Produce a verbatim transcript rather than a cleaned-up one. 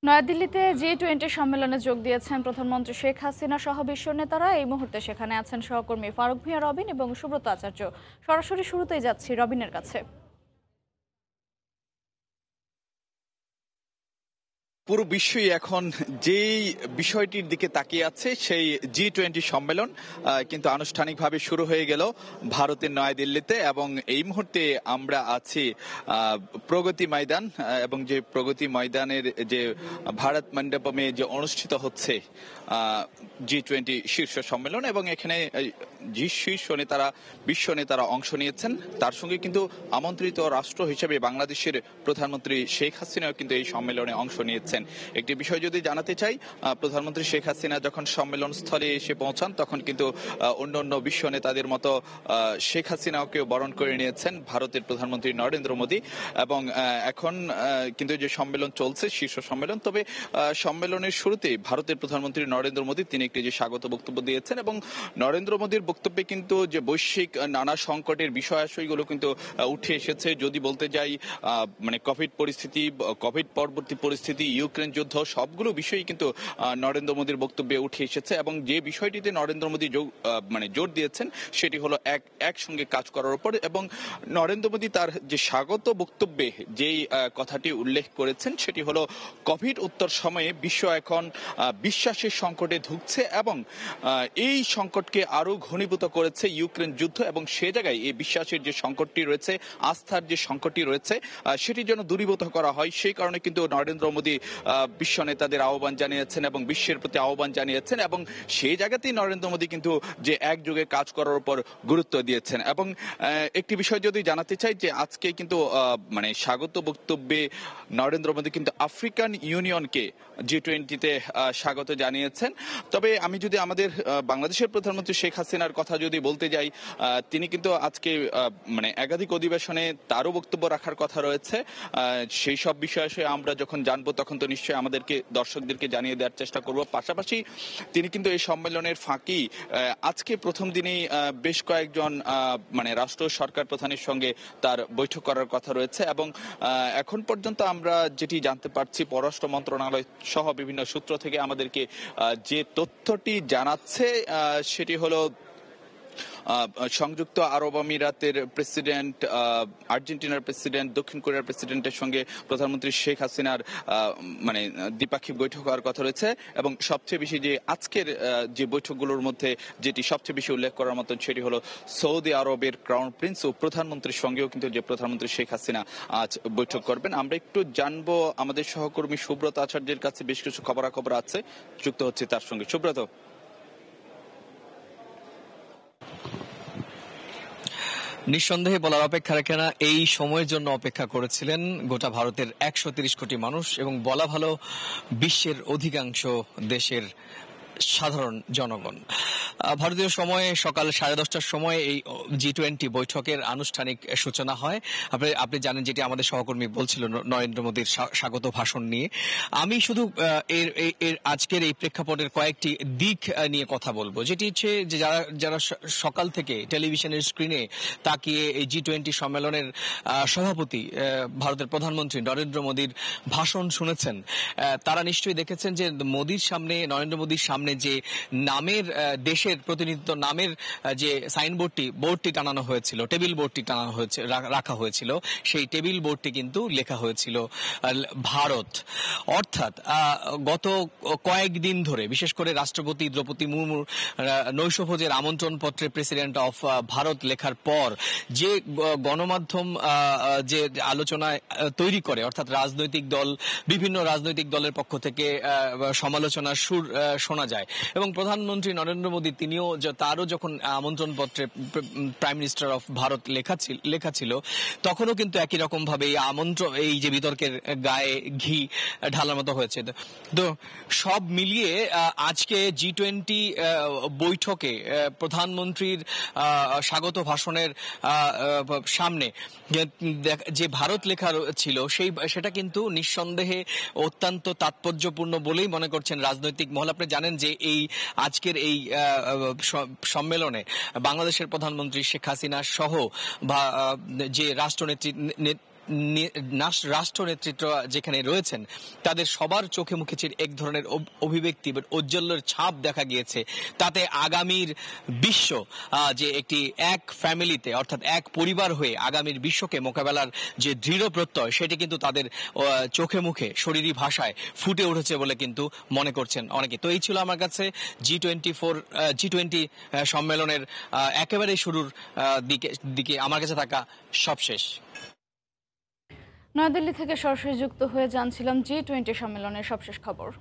নয়াদিল্লিতে জি টোয়েন্টি সম্মেলনে যোগ দিয়েছেন প্রধানমন্ত্রী শেখ হাসিনা সহ বিশ্ব নেতারা। এই মুহূর্তে সেখানে আছেন সহকর্মী ফারুক ভূঁইয়া রবিন এবং সুব্রত আচার্য। সরাসরি শুরুতেই যাচ্ছি রবিনের কাছে। পুরো বিশ্বই এখন যেই বিষয়টির দিকে তাকিয়ে আছে সেই জি টোয়েন্টি সম্মেলন কিন্তু আনুষ্ঠানিকভাবে শুরু হয়ে গেল ভারতের নয়াদিল্লিতে, এবং এই মুহূর্তে আমরা আছি প্রগতি ময়দান, এবং যে প্রগতি ময়দানের যে ভারত মণ্ডপমে যে অনুষ্ঠিত হচ্ছে জি টোয়েন্টি শীর্ষ সম্মেলন, এবং এখানে জি শীর্ষ নেতারা বিশ্ব নেতারা অংশ নিয়েছেন। তার সঙ্গে কিন্তু আমন্ত্রিত রাষ্ট্র হিসেবে বাংলাদেশের প্রধানমন্ত্রী শেখ হাসিনাও কিন্তু এই সম্মেলনে অংশ নিয়েছেন। একটি বিষয় যদি জানাতে চাই, প্রধানমন্ত্রী শেখ হাসিনা যখন সম্মেলন স্থলে এসে পৌঁছান তখন কিন্তু অন্য অন্য বিশ্ব নেতাদের মতো শেখ হাসিনাকেও বরণ করে নিয়েছেন ভারতের প্রধানমন্ত্রী নরেন্দ্র মোদী। এবং এখন কিন্তু যে সম্মেলন চলছে শীর্ষ সম্মেলন, তবে সম্মেলনের শুরুতেই ভারতের প্রধানমন্ত্রী নরেন্দ্র মোদী তিনি একটি যে স্বাগত বক্তব্য দিয়েছেন, এবং নরেন্দ্র মোদীর বক্তব্যে কিন্তু যে বৈশ্বিক নানা সংকটের বিষয়াশয়গুলো কিন্তু উঠে এসেছে। যদি বলতে যাই মানে কোভিড পরিস্থিতি, কোভিড পরবর্তী পরিস্থিতি, ইউক্রেন যুদ্ধ, সবগুলো বিষয়ই কিন্তু নরেন্দ্র মোদীর বক্তব্যে উঠে এসেছে। এবং যে বিষয়টিতে নরেন্দ্র মোদী মানে জোর দিয়েছেন সেটি হলো এক একসঙ্গে কাজ করার উপর। এবং নরেন্দ্র মোদী তার যে স্বাগত বক্তব্যে যেই কথাটি উল্লেখ করেছেন সেটি হলো কোভিড উত্তর সময়ে বিশ্ব এখন বিশ্বাসের সংকটে ঢুকছে, এবং এই সংকটকে আরো ঘনীভূত করেছে ইউক্রেন যুদ্ধ, এবং সে জায়গায় এই বিশ্বাসের যে সংকটটি রয়েছে, আস্থার যে সংকটটি রয়েছে, সেটি যেন দূরীভূত করা হয়। সেই কারণে কিন্তু নরেন্দ্র মোদী বিশ্ব নেতাদের আহ্বান জানিয়েছেন এবং বিশ্বের প্রতি আহ্বান জানিয়েছেন, এবং সেই জায়গাতেই নরেন্দ্র মোদী কিন্তু যে একযোগে কাজ করার উপর গুরুত্ব দিয়েছেন। এবং একটি বিষয় যদি জানাতে চাই যে আজকে কিন্তু মানে স্বাগত বক্তব্যে নরেন্দ্র মোদী কিন্তু আফ্রিকান ইউনিয়নকে জি টোয়েন্টিতে স্বাগত জানিয়েছেন। তবে আমি যদি আমাদের বাংলাদেশের প্রধানমন্ত্রী শেখ হাসিনার কথা যদি বলতে যাই, তিনি কিন্তু আজকে মানে একাধিক অধিবেশনে তারও বক্তব্য রাখার কথা রয়েছে। সেই সব বিষয়ে আমরা যখন জানবো তখন তো নিশ্চয়ই আমাদেরকে দর্শকদেরকে জানিয়ে দেওয়ার চেষ্টা করব। পাশাপাশি তিনি কিন্তু এই সম্মেলনের ফাঁকি আজকে প্রথম দিনেই বেশ কয়েকজন মানে রাষ্ট্র সরকার প্রধানের সঙ্গে তার বৈঠক করার কথা রয়েছে। এবং এখন পর্যন্ত আমরা যেটি জানতে পারছি, পররাষ্ট্র মন্ত্রণালয় সহ বিভিন্ন সূত্র থেকে আমাদেরকে যে তথ্যটি জানাচ্ছে সেটি হলো সংযুক্ত আরব আমিরাতের প্রেসিডেন্ট, আর্জেন্টিনার প্রেসিডেন্ট, দক্ষিণ কোরিয়ার প্রেসিডেন্টের সঙ্গে প্রধানমন্ত্রী শেখ হাসিনার মানে দ্বিপাক্ষিক বৈঠক হওয়ার কথা রয়েছে। এবং সবচেয়ে বেশি যে আজকের যে বৈঠকগুলোর মধ্যে যেটি সবচেয়ে বেশি উল্লেখ করার মতন সেটি হলো সৌদি আরবের ক্রাউন প্রিন্স ও প্রধানমন্ত্রীর সঙ্গেও কিন্তু যে প্রধানমন্ত্রী শেখ হাসিনা আজ বৈঠক করবেন। আমরা একটু জানবো আমাদের সহকর্মী সুব্রত আচার্যের কাছে বেশ কিছু খবরাখবর আছে, যুক্ত হচ্ছে তার সঙ্গে। সুব্রত। নিঃসন্দেহে বলার অপেক্ষা রাখে না, এই সময়ের জন্য অপেক্ষা করেছিলেন গোটা ভারতের একশো তিরিশ কোটি মানুষ, এবং বলা ভালো বিশ্বের অধিকাংশ দেশের সাধারণ জনগণ। ভারতীয় সময়ে সকাল সাড়ে দশটার সময় এই জি টোয়েন্টি বৈঠকের আনুষ্ঠানিক সূচনা হয়। আপনি আপনি জানেন, যেটি আমাদের সহকর্মী বলছিল নরেন্দ্র মোদীর স্বাগত ভাষণ নিয়ে। আমি শুধু এর এর আজকের এই প্রেক্ষাপটের কয়েকটি দিক নিয়ে কথা বলবো, যেটি হচ্ছে যে যারা যারা সকাল থেকে টেলিভিশনের স্ক্রিনে তাকিয়ে এই জি টোয়েন্টি সম্মেলনের সভাপতি ভারতের প্রধানমন্ত্রী নরেন্দ্র মোদীর ভাষণ শুনেছেন, তারা নিশ্চয়ই দেখেছেন যে মোদীর সামনে, নরেন্দ্র মোদীর সামনে যে নামের দেশের প্রতিনিধিত্ব নামের যে সাইনবোর্ডটি বোর্ডটি টানানো হয়েছিল, টেবিল বোর্ডটি টানানো হয়েছে রাখা হয়েছিল, সেই টেবিল বোর্ডটি কিন্তু লেখা হয়েছিল ভারত। অর্থাৎ গত কয়েকদিন ধরে বিশেষ করে রাষ্ট্রপতি দ্রৌপদী মুর্মুর নৈশভোজের আমন্ত্রণ পত্রে প্রেসিডেন্ট অফ ভারত লেখার পর যে গণমাধ্যম যে আলোচনায় তৈরি করে, অর্থাৎ রাজনৈতিক দল, বিভিন্ন রাজনৈতিক দলের পক্ষ থেকে সমালোচনার সুর শোনা যায়। এবং প্রধানমন্ত্রী নরেন্দ্র মোদী তিনিও তারও যখন আমন্ত্রণ পত্রে প্রাইম মিনিস্টার অফ ভারত লেখা ছিল লেখা ছিল তখনও কিন্তু একই রকম ভাবে এই আমন্ত্রণ, এই যে বিতর্কের গায়ে ঘি ঢালার মতো হয়েছে। তো সব মিলিয়ে আজকে জি টোয়েন্টি বৈঠকে প্রধানমন্ত্রীর স্বাগত ভাষণের সামনে যে ভারত লেখা ছিল সেই সেটা কিন্তু নিঃসন্দেহে অত্যন্ত তাৎপর্যপূর্ণ বলেই মনে করছেন রাজনৈতিক মহল। আপনি জানেন যে এই আজকের এই সম্মেলনে বাংলাদেশের প্রধানমন্ত্রী শেখ হাসিনা সহ যে রাষ্ট্রনেত্রী রাষ্ট্র নেতৃত্ব যেখানে রয়েছেন তাদের সবার চোখে মুখে এক ধরনের অভিব্যক্তি বা ঔজ্জ্বল্যের ছাপ দেখা গিয়েছে। তাতে আগামীর বিশ্ব যে একটি এক ফ্যামিলিতে অর্থাৎ এক পরিবার হয়ে আগামীর বিশ্বকে মোকাবেলার যে দৃঢ় প্রত্যয় সেটি কিন্তু তাদের চোখে মুখে শরীরী ভাষায় ফুটে উঠেছে বলে কিন্তু মনে করছেন অনেকে। তো এই ছিল আমার কাছে G twenty for G twenty সম্মেলনের একেবারে শুরুর দিকে দিকে আমার কাছে থাকা সবশেষ। নয়াদিল্লি থেকে সরাসরি যুক্ত হয়ে জানছিলাম জি টোয়েন্টি সম্মেলনের সবশেষ খবর।